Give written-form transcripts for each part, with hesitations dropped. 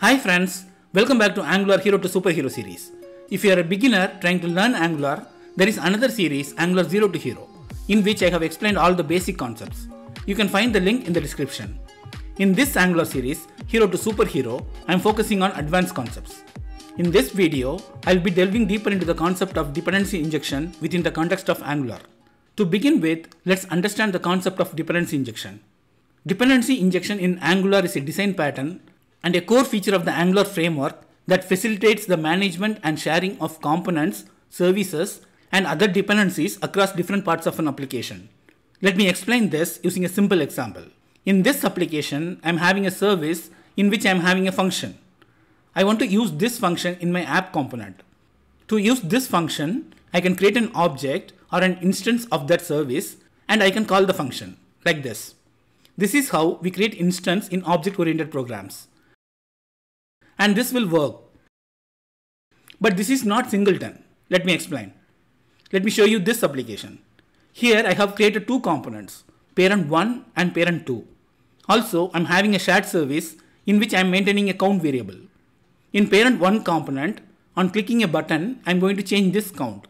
Hi friends, welcome back to Angular Hero to Superhero series. If you are a beginner trying to learn Angular, there is another series, Angular Zero to Hero, in which I have explained all the basic concepts. You can find the link in the description. In this Angular series, Hero to Superhero, I am focusing on advanced concepts. In this video, I will be delving deeper into the concept of dependency injection within the context of Angular. To begin with, let's understand the concept of dependency injection. Dependency injection in Angular is a design pattern and a core feature of the Angular framework that facilitates the management and sharing of components, services, and other dependencies across different parts of an application. Let me explain this using a simple example. In this application, I am having a service in which I am having a function. I want to use this function in my app component. To use this function, I can create an object or an instance of that service and I can call the function like this. This is how we create instance in object-oriented programs. And this will work. But this is not singleton. Let me explain. Let me show you this application. Here I have created two components, parent1 and parent2. Also, I am having a shared service in which I am maintaining a count variable. In parent1 component, on clicking a button, I am going to change this count.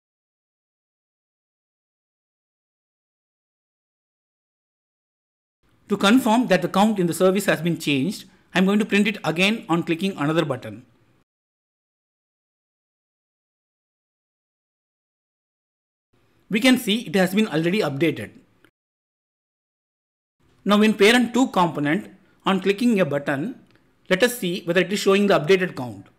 To confirm that the count in the service has been changed, I am going to print it again on clicking another button. We can see it has been already updated. Now in parent2 component, on clicking a button, let us see whether it is showing the updated count.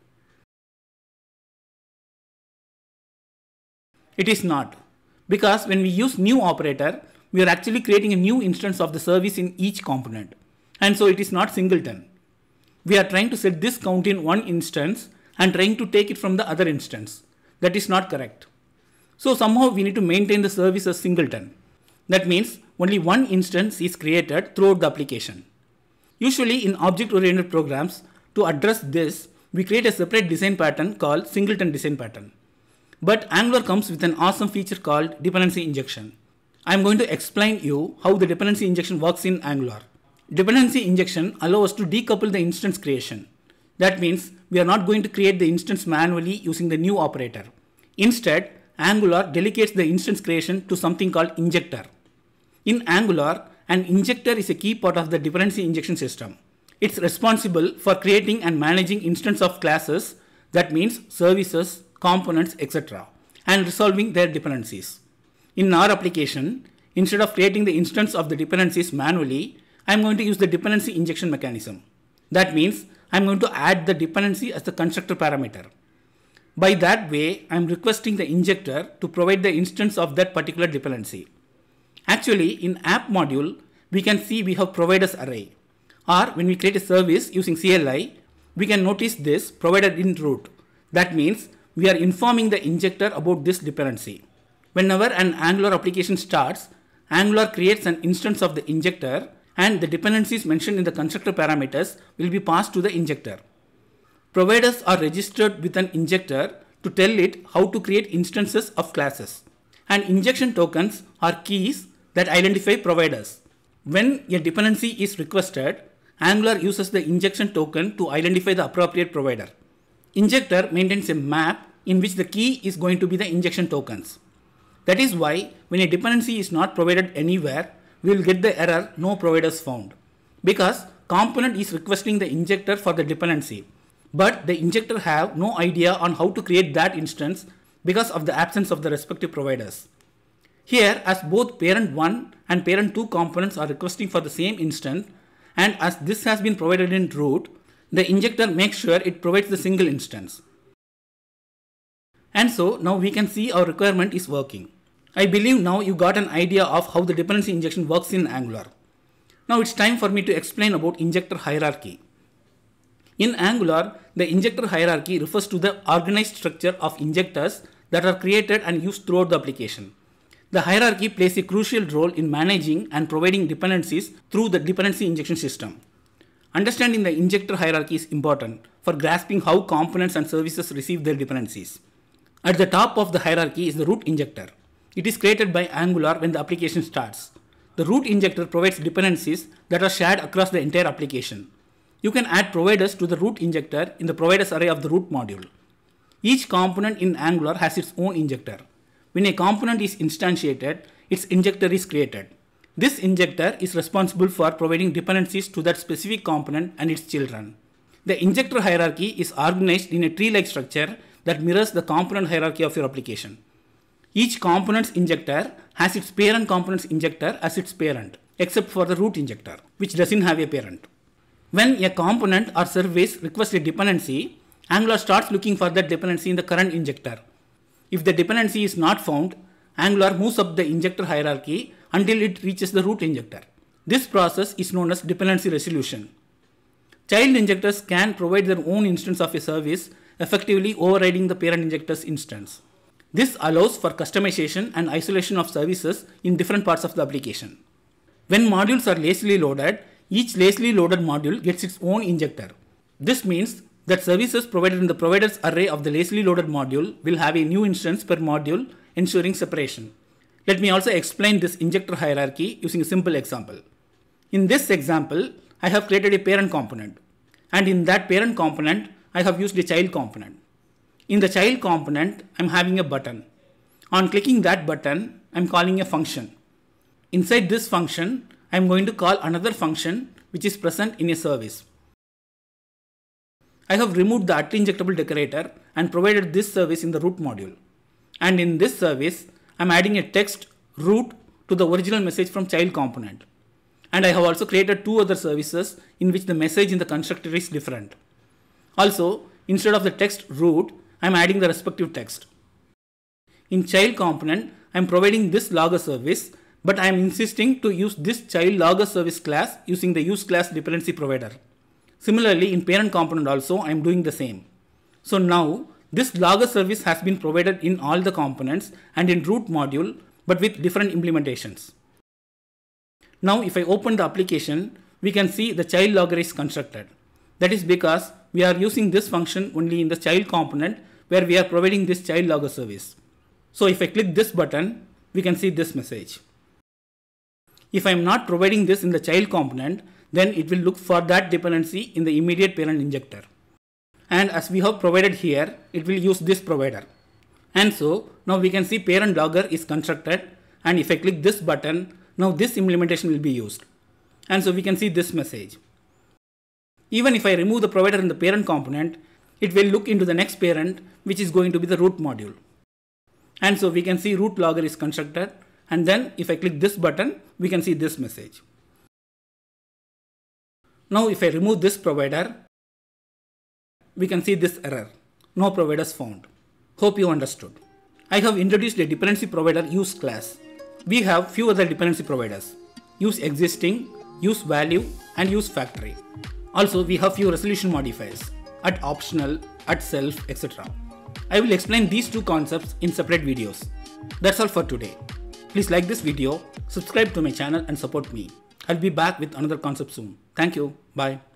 It is not, because when we use new operator, we are actually creating a new instance of the service in each component, and so it is not singleton. We are trying to set this count in one instance and trying to take it from the other instance. That is not correct. So somehow we need to maintain the service as singleton. That means only one instance is created throughout the application. Usually in object-oriented programs, to address this, we create a separate design pattern called singleton design pattern. But Angular comes with an awesome feature called dependency injection. I am going to explain you how the dependency injection works in Angular. Dependency injection allows us to decouple the instance creation. That means we are not going to create the instance manually using the new operator. Instead, Angular delegates the instance creation to something called Injector. In Angular, an injector is a key part of the dependency injection system. It's responsible for creating and managing instances of classes, that means services, components, etc., and resolving their dependencies. In our application, instead of creating the instance of the dependencies manually, I am going to use the dependency injection mechanism. That means I am going to add the dependency as the constructor parameter. By that way, I am requesting the injector to provide the instance of that particular dependency. Actually, in app module, we can see we have providers array. Or when we create a service using CLI, we can notice this provided in root. That means we are informing the injector about this dependency. Whenever an Angular application starts, Angular creates an instance of the injector and the dependencies mentioned in the constructor parameters will be passed to the injector. Providers are registered with an injector to tell it how to create instances of classes. And injection tokens are keys that identify providers. When a dependency is requested, Angular uses the injection token to identify the appropriate provider. Injector maintains a map in which the key is going to be the injection tokens. That is why when a dependency is not provided anywhere, we will get the error no providers found, because component is requesting the injector for the dependency, but the injector have no idea on how to create that instance because of the absence of the respective providers. Here, as both parent1 and parent2 components are requesting for the same instance, and as this has been provided in root, the injector makes sure it provides the single instance. And so now we can see our requirement is working. I believe now you got an idea of how the dependency injection works in Angular. Now it's time for me to explain about injector hierarchy. In Angular, the injector hierarchy refers to the organized structure of injectors that are created and used throughout the application. The hierarchy plays a crucial role in managing and providing dependencies through the dependency injection system. Understanding the injector hierarchy is important for grasping how components and services receive their dependencies. At the top of the hierarchy is the root injector. It is created by Angular when the application starts. The root injector provides dependencies that are shared across the entire application. You can add providers to the root injector in the providers array of the root module. Each component in Angular has its own injector. When a component is instantiated, its injector is created. This injector is responsible for providing dependencies to that specific component and its children. The injector hierarchy is organized in a tree-like structure that mirrors the component hierarchy of your application. Each component's injector has its parent component's injector as its parent, except for the root injector, which doesn't have a parent. When a component or service requests a dependency, Angular starts looking for that dependency in the current injector. If the dependency is not found, Angular moves up the injector hierarchy until it reaches the root injector. This process is known as dependency resolution. Child injectors can provide their own instance of a service, effectively overriding the parent injector's instance. This allows for customization and isolation of services in different parts of the application. When modules are lazily loaded, each lazily loaded module gets its own injector. This means that services provided in the providers array of the lazily loaded module will have a new instance per module, ensuring separation. Let me also explain this injector hierarchy using a simple example. In this example, I have created a parent component, and in that parent component, I have used a child component. In the child component, I am having a button. On clicking that button, I am calling a function. Inside this function, I am going to call another function which is present in a service. I have removed the @injectable decorator and provided this service in the root module. And in this service, I am adding a text root to the original message from child component. And I have also created two other services in which the message in the constructor is different. Also, instead of the text root, I am adding the respective text. In child component, I am providing this logger service, but I am insisting to use this child logger service class using the use class dependency provider. Similarly, in parent component also, I am doing the same. So now, this logger service has been provided in all the components and in root module, but with different implementations. Now, if I open the application, we can see the child logger is constructed. That is because we are using this function only in the child component where we are providing this child logger service. So if I click this button, we can see this message. If I am not providing this in the child component, then it will look for that dependency in the immediate parent injector. And as we have provided here, it will use this provider. And so now we can see parent logger is constructed, and if I click this button, now this implementation will be used. And so we can see this message. Even if I remove the provider in the parent component, it will look into the next parent, which is going to be the root module. And so we can see root logger is constructed, and then if I click this button, we can see this message. Now if I remove this provider, we can see this error, no providers found. Hope you understood. I have introduced a dependency provider use class. We have few other dependency providers: use existing, use value, and use factory. Also, we have few resolution modifiers, @optional, @self, etc. I will explain these two concepts in separate videos. That's all for today. Please like this video, subscribe to my channel and support me. I'll be back with another concept soon. Thank you. Bye.